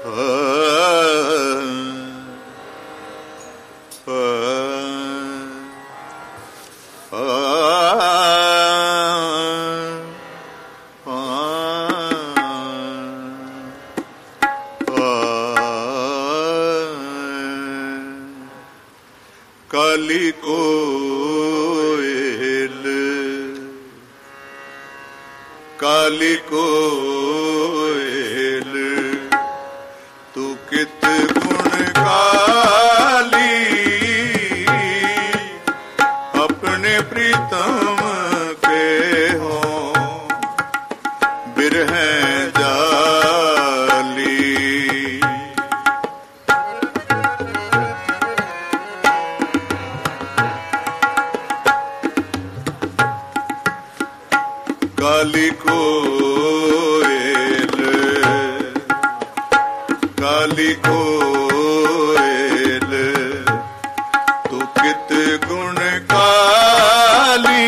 काली कोयल काली कोयल तू कित गुण काली अपने प्रीतम के हो बिरह जाली। काली कोयल काली कोयल तू कित गुण काली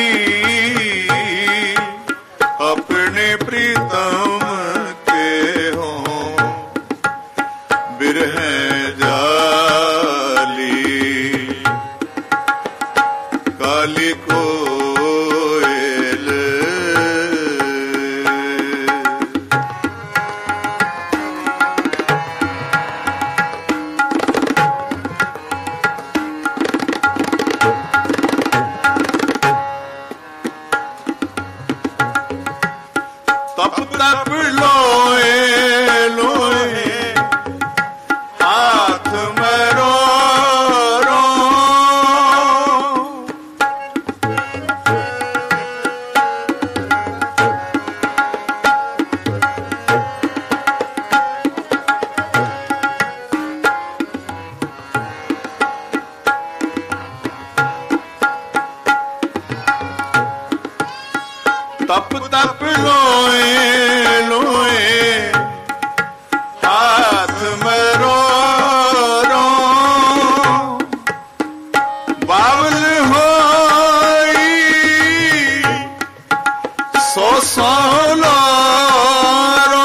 अपने प्रीतम के हो बिरह जाली। काली कोयल तप तप लोए लोए हाथ में रो रो तप तप लोए लोए हाथ में रो रो बावल होई सो सो लो रो।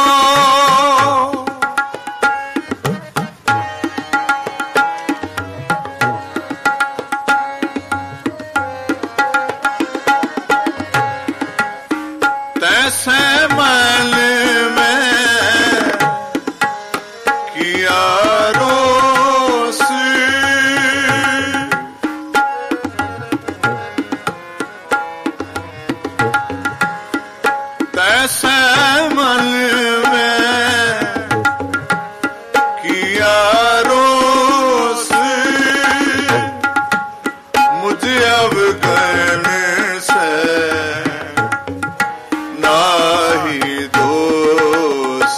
तैसे मन में किया रोस तैसे मन में किया रोस मुझे अब कहने से नाही दोष।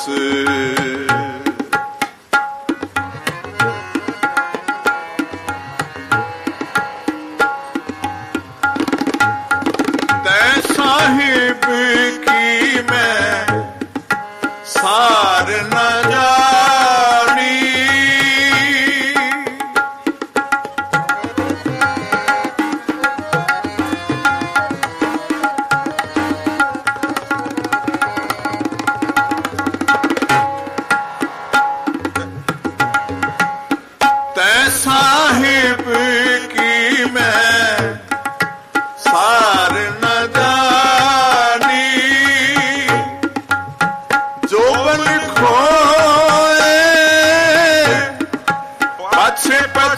तै साहिब की मैं सार न जानी साहिब की मैं सार न जानी जो बन खोए पछे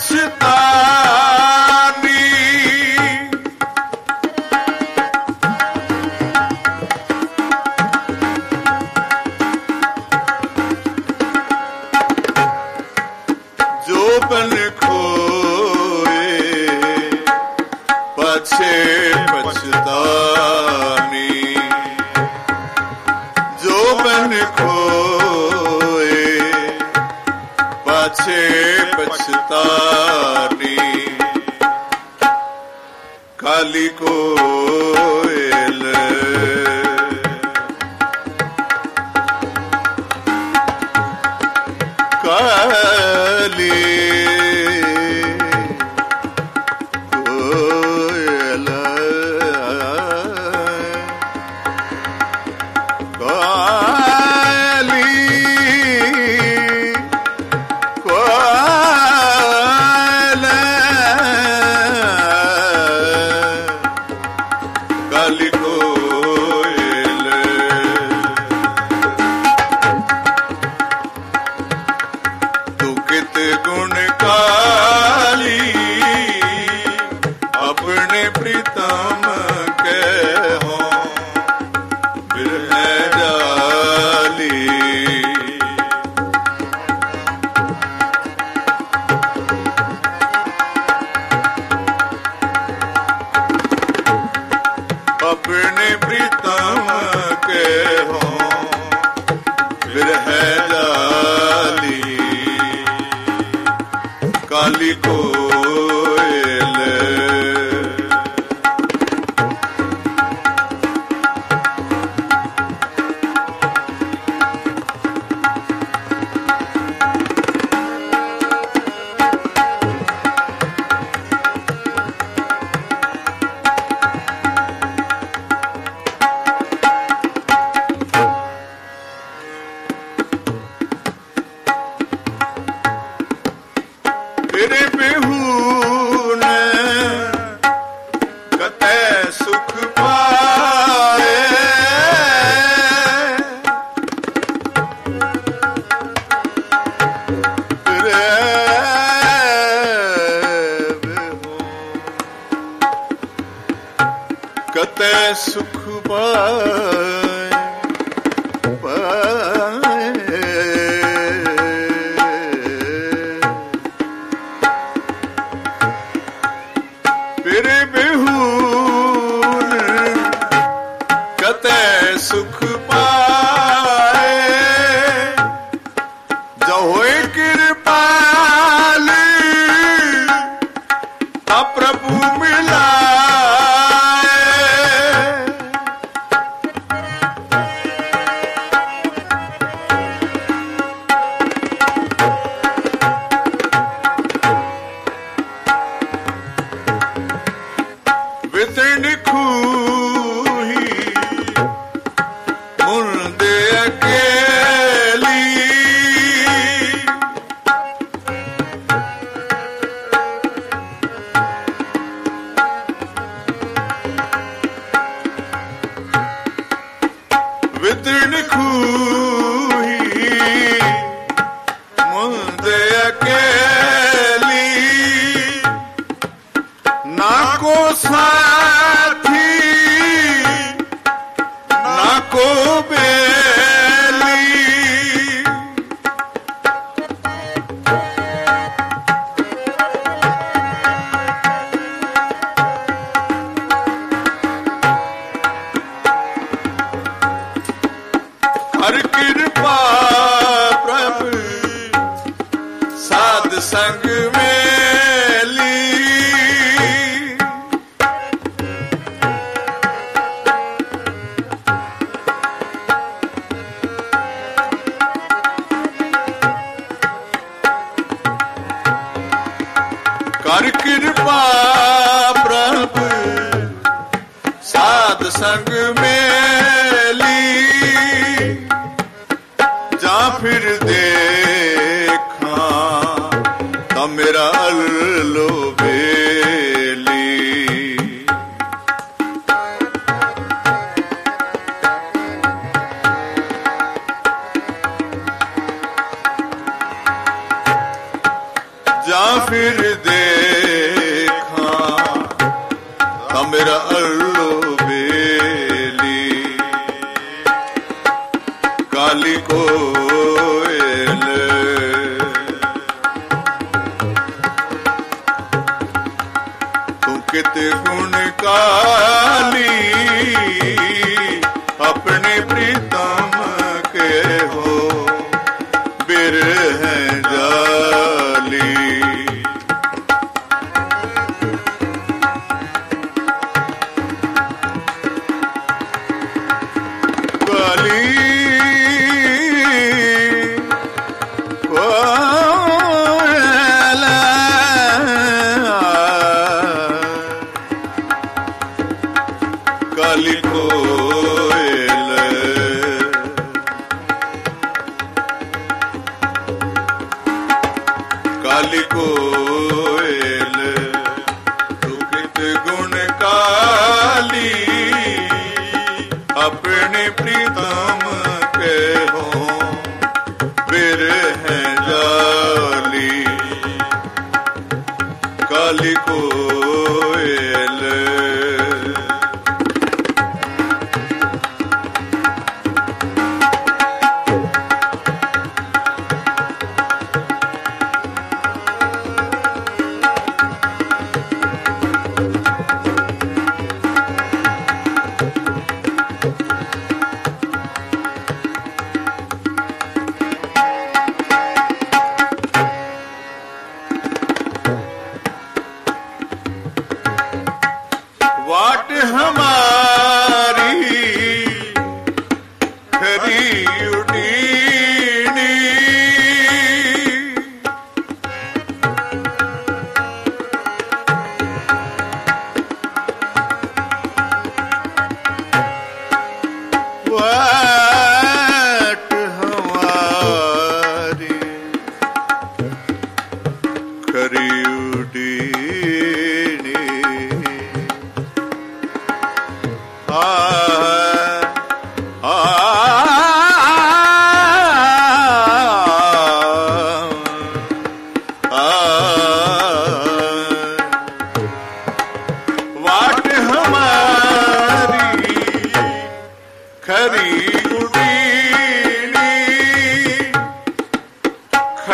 पछतानी। जो बन खोए पछे पछतानी जो बन खोए पछे पछतानी। काली कोयल काली कोयल काली कतै सुख पाए पाए फिर बिहून कतै सुख पाए जो होए कृपाल ता प्रभु मिलाए वितन खूही मुंदे अकेली वितन खूही मुंदे अकेली ना को साथी ना को बेली हर कृपा प्रभु साध संग मेली कर कृपा प्रभु साध संग मेली जा फिर देखा ता मेरा अल्लो बेली जा फिर देखा ता मेरा अल्लो बेली काली कोयल तू कित गुण काली अपने प्रीतम के हो बिरह जाली काली काली कोयल काली कोयल तू कित गुण काली अपने प्रीतम के हो बिरह जाली काली कोयल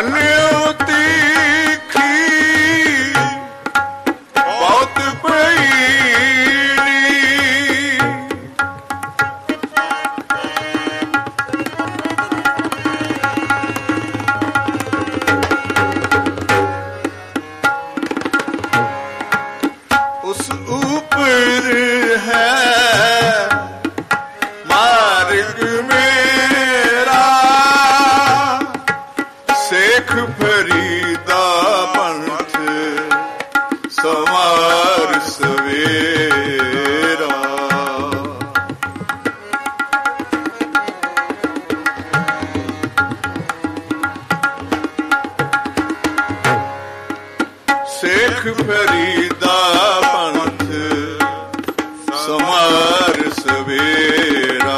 ਮਨਿਓ ਤੀਖੀ ਬਹੁਤ ਪਈਣੀ, ਉਸ ਉਪਰ ਹੈ ਮਾਰਗ ਮੇਰਾ, ਸੇਖ ਫਰੀਦਾ ਪੰਥ ਸਵਾਰ ਸਵੇਰਾ। ਸੇਖ ਫਰੀਦਾ ਪੰਥ ਸਵਾਰ ਸਵੇਰਾ,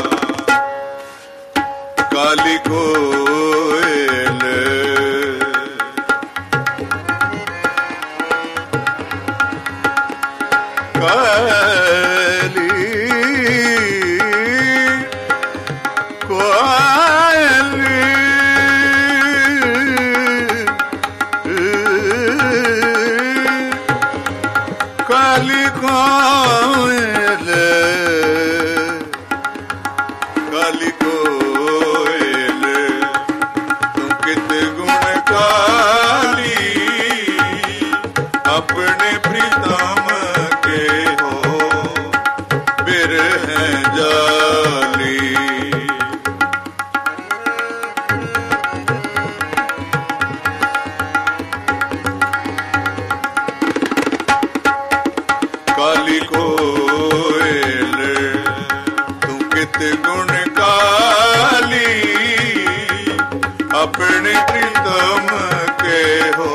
ਕਾਲੀ ਕੋਇਲ ਕਾਲੀ ਕੋਇਲ ਕਾਲੀ ਕੋਇਲ ਕਾਲੀ ਕੋਇਲ ਤੂੰ ਕਿਤ ਗੁਣ ਕਾਲੀ, ਆਪਣੇ ਪ੍ਰੀਤਮ ਕੇ ਹੋ ਬਿਰਹਿ ਜਾਲੀ। ਕਾਲੀ ਕੋਇਲ ਤੂੰ ਕਿਤ ਗੁਣ ਕਾਲੀ, ਆਪਣੇ ਪ੍ਰੀਤਮ ਕੇ ਹੋ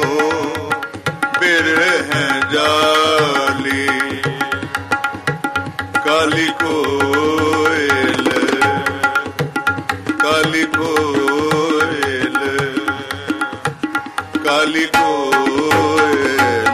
ਬਿਰਹਿ ਜਾਲੀ। ਕਾਲੀ ਕੋਇਲ ਕਾਲੀ ਕੋਇਲ ਕਾਲੀ ਕੋਇਲ